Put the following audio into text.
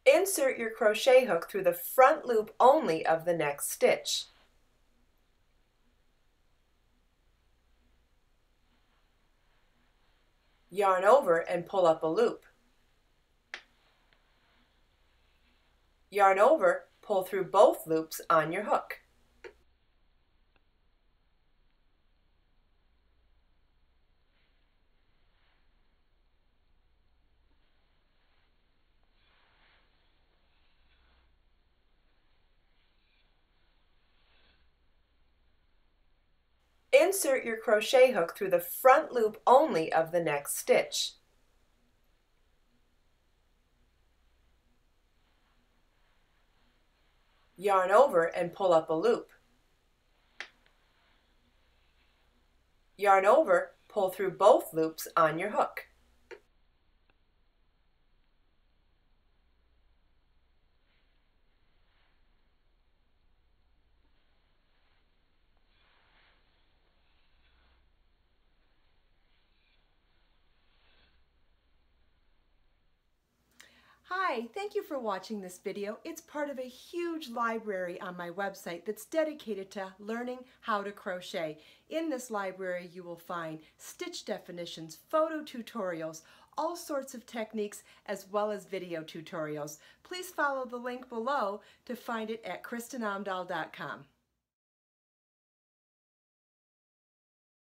Insert your crochet hook through the front loop only of the next stitch. Yarn over and pull up a loop. Yarn over, pull through both loops on your hook. Insert your crochet hook through the front loop only of the next stitch. Yarn over and pull up a loop. Yarn over, pull through both loops on your hook. Hi, thank you for watching this video. It's part of a huge library on my website that's dedicated to learning how to crochet. In this library you will find stitch definitions, photo tutorials, all sorts of techniques, as well as video tutorials. Please follow the link below to find it at KristenAmdahl.com.